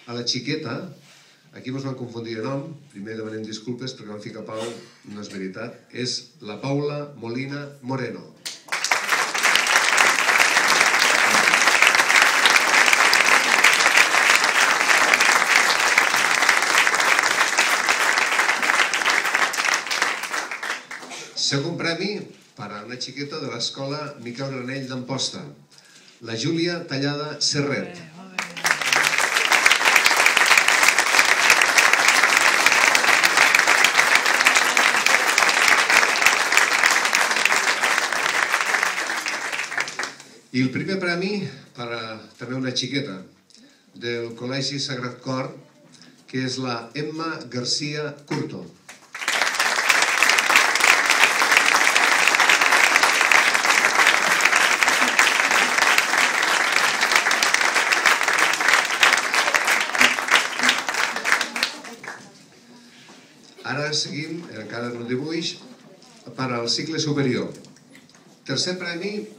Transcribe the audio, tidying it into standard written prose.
a la xiqueta, aquí ens van confundir de nom, primer demanem disculpes perquè van ficar Pau, no és veritat, és la Paula Molina Moreno. Segon premi per a una xiqueta de l'escola Miquel Granell d'Amposta, la Júlia Tallada Serret. I el primer premi per a també una xiqueta del Col·legi Sagrat Cor, que és la Emma García Curto. Ara seguim, encara en un dibuix, per al cicle superior. Tercer premi